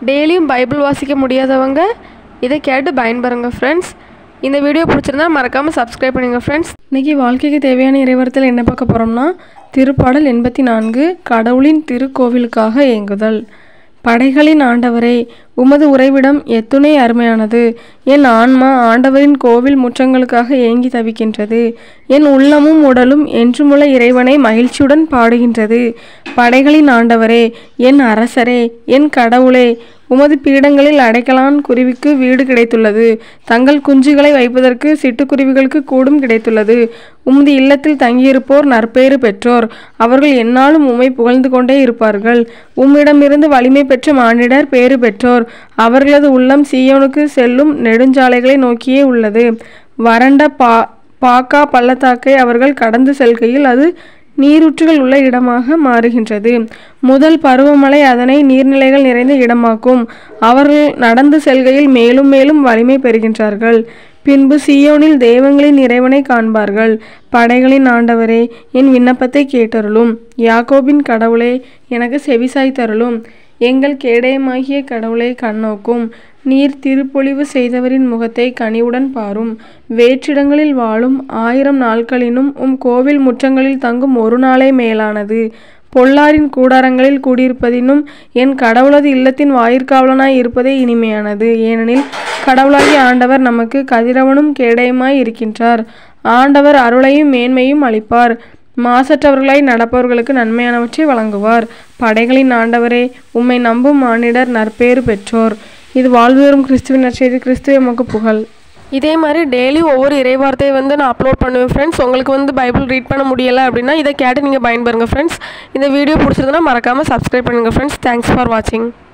டெய்லியும் பைபிள் வாசிக்க முடியாதவங்க இதை கேட்டு பயன்பெறுங்க ஃப்ரெண்ட்ஸ். இந்த வீடியோ பிடிச்சிருந்தா மறக்காமல் சப்ஸ்கிரைப் பண்ணுங்க ஃப்ரெண்ட்ஸ். இன்றைக்கி வாழ்க்கைக்கு தேவையான இறைவரத்தில் என்ன பார்க்க போகிறோம்னா, திருப்பாடல் 84 கடவுளின் திருக்கோவிலுக்காக ஏங்குதல். படைகளின் ஆண்டவரே, உமது உறைவிடம் எத்துணை அருமையானது. என் ஆன்மா ஆண்டவரின் கோவில் முற்றங்களுக்காக ஏங்கி தவிக்கின்றது. என் உள்ளமும் உடலும் என்றுமுள்ள இறைவனை மகிழ்ச்சியுடன் பாடுகின்றது. படைகளின் ஆண்டவரே, என் அரசரே, என் கடவுளே, உமது பீடங்களில் அடைக்கலான் குருவிக்கு வீடு கிடைத்துள்ளது. தங்கள் குஞ்சுகளை வைப்பதற்கு சிட்டுக்குருவிகளுக்கு கூடும் கிடைத்துள்ளது. உமது இல்லத்தில் தங்கியிருப்போர் நற்பேறு பெற்றோர். அவர்கள் எந்நாளும் உம்மை புகழ்ந்து கொண்டே இருப்பார்கள். உம்மிடமிருந்து வலிமை பெற்ற மானிடர் பேறு பெற்றோர். அவர்களது உள்ளம் சீயோனுக்கு செல்லும் நெடுஞ்சாலைகளை நோக்கியே உள்ளது. வறண்ட பாக்கா பள்ளத்தாக்கை அவர்கள் கடந்து செல்கையில் அது நீரூற்றுகள் உள்ள இடமாக மாறுகின்றது. முதல் பருவமழை அதனை நீர்நிலைகள் நிறைந்த இடமாக்கும். அவர்கள் நடந்து செல்கையில் மேலும் மேலும் வலிமை பெறுகின்றார்கள். பின்பு சீயோனில் தெய்வங்களின் இறைவனை காண்பார்கள். படைகளின் ஆண்டவரே, என் விண்ணப்பத்தை கேட்டருளும். யாக்கோபின் கடவுளே, எனக்கு செவிசாய் தருளும். எங்கள் கேடயமாகிய கடவுளை கண்ணோக்கும். நீர் திருப்பொழிவு செய்தவரின் முகத்தை கனிவுடன் பாரும். வேற்றிடங்களில் வாழும் 1000 நாட்களினும் கோவில் முற்றங்களில் தங்கும் ஒரு நாளே மேலானது. பொல்லாரின் கூடாரங்களில் கூடியிருப்பதினும் என் கடவுளது இல்லத்தின் வாயிற்காவலனாய் இருப்பதே இனிமையானது. ஏனெனில் கடவுளாகிய ஆண்டவர் நமக்கு கதிரவனும் கேடயமாய் இருக்கின்றார். ஆண்டவர் அருளையும் மேன்மையும் அளிப்பார். மாசற்றவர்களாய் நடப்பவர்களுக்கு நன்மையானவற்றை வழங்குவார். படைகளின் ஆண்டவரே, உம்மை நம்பும் மானிடர் நற்பேறு பெற்றோர். இது வாழ்வு தரும் கிறிஸ்துவின் நற்செய்தி. கிறிஸ்துவே உமக்கு புகழ். இதே மாதிரி டெய்லி ஒவ்வொரு இறைவார்த்தையை நான் அப்லோட் பண்ணுவேன் ஃப்ரெண்ட்ஸ். உங்களுக்கு பைபிள் ரீட் பண்ண முடியலை அப்படின்னா இதை கேட்டு நீங்கள் பயன்பெறுங்க ஃப்ரெண்ட்ஸ். இந்த வீடியோ பிடிச்சிருந்தனா மறக்காமல் சப்ஸ்கிரைப் பண்ணுங்கள் ஃப்ரெண்ட்ஸ். தேங்க்ஸ் ஃபார் வாட்சிங்.